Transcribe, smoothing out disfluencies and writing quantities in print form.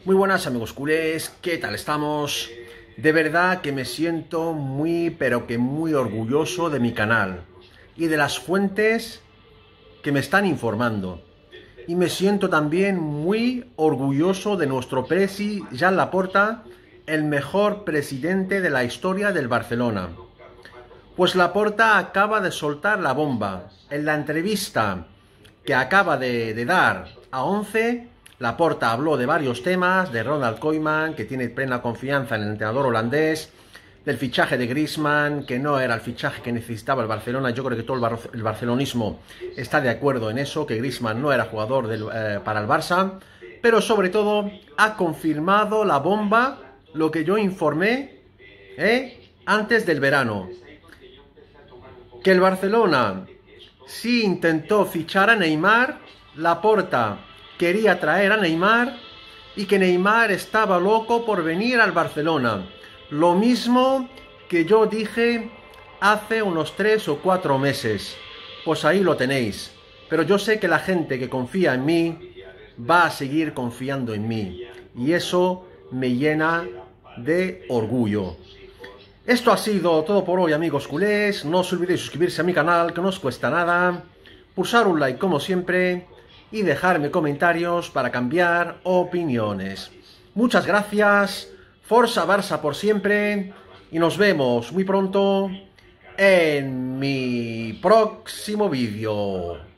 Muy buenas amigos culés, ¿qué tal estamos? De verdad que me siento pero que muy orgulloso de mi canal y de las fuentes que me están informando. Y me siento también muy orgulloso de nuestro presi Joan Laporta, el mejor presidente de la historia del Barcelona. Pues Laporta acaba de soltar la bomba. En la entrevista que acaba de dar a 11, Laporta habló de varios temas, de Ronald Koeman, que tiene plena confianza en el entrenador holandés, del fichaje de Griezmann, que no era el fichaje que necesitaba el Barcelona. Yo creo que todo el barcelonismo está de acuerdo en eso, que Griezmann no era jugador para el Barça, pero sobre todo ha confirmado la bomba, lo que yo informé antes del verano, que el Barcelona sí intentó fichar a Neymar, Laporta quería traer a Neymar y que Neymar estaba loco por venir al Barcelona. Lo mismo que yo dije hace unos 3 o 4 meses. Pues ahí lo tenéis. Pero yo sé que la gente que confía en mí va a seguir confiando en mí. Y eso me llena de orgullo. Esto ha sido todo por hoy, amigos culés. No os olvidéis suscribirse a mi canal, que no os cuesta nada, pulsar un like como siempre y dejarme comentarios para cambiar opiniones. Muchas gracias, Forza Barça por siempre y nos vemos muy pronto en mi próximo vídeo.